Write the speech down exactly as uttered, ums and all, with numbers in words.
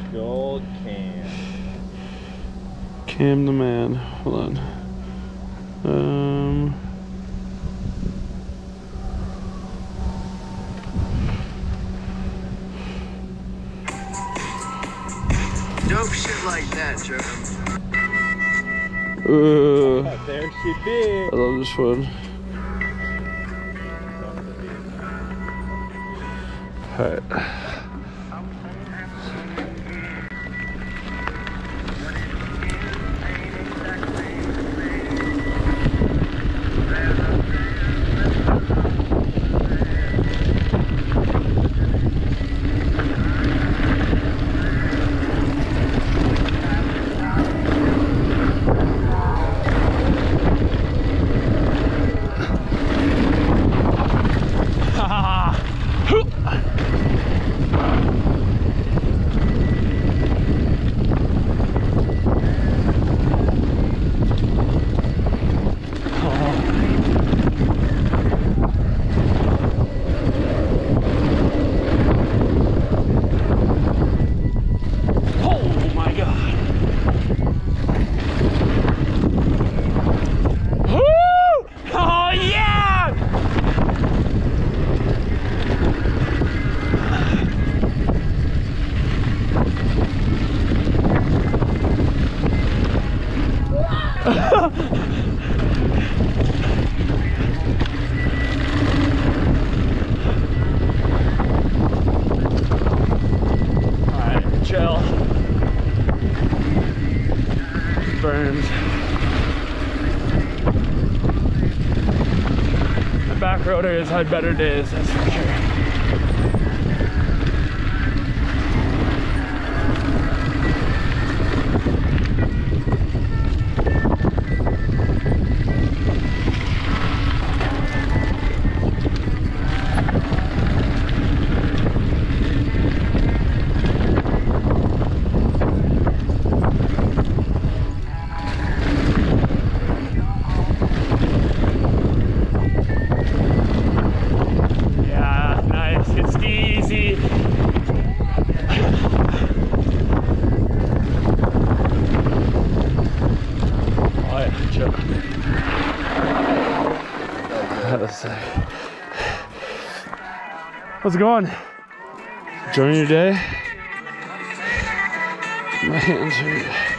Gold Cam. Cam the man. Hold on. Um. Dope shit like that, Joe. Uh, There she be. I love this one. Alright. Burns. The back roader has had better days, that's for sure. How's it going? Enjoying your day? My hands hurt.